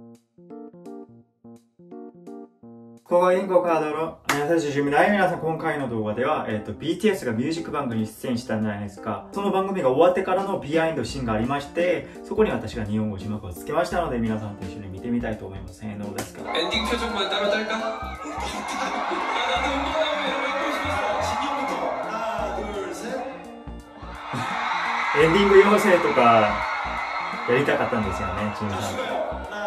고인고카드로 안녕하세요, 주주입니다。皆さん、今回の動画では、BTS がミュージックバンドに出演したんじゃないですか。その番組が終わってからのビハインドシーンがありまして、そこに私が日本語字幕をつけましたので、皆さんと一緒に見てみたいと思います。どうですか？エンディング표정만 따로 딸까？エンディング妖精とかやりたかったんですよね、チームさん。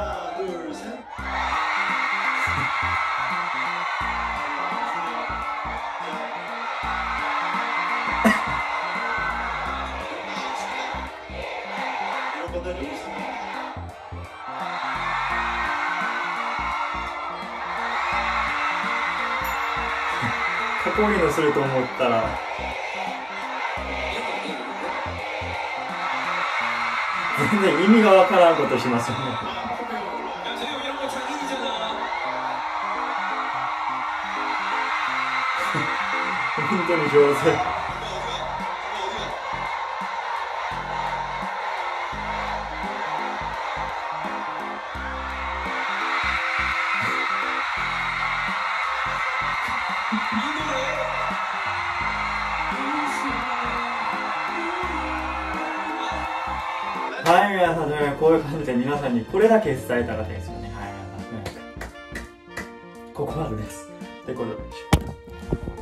こういうのすると思ったら全然意味がわからんことしますよね。本当に上手。はい、皆さん、こういう感じで皆さんにこれだけ伝えたかったですよね。はい、皆さん、ここまでです。で、これでしょう。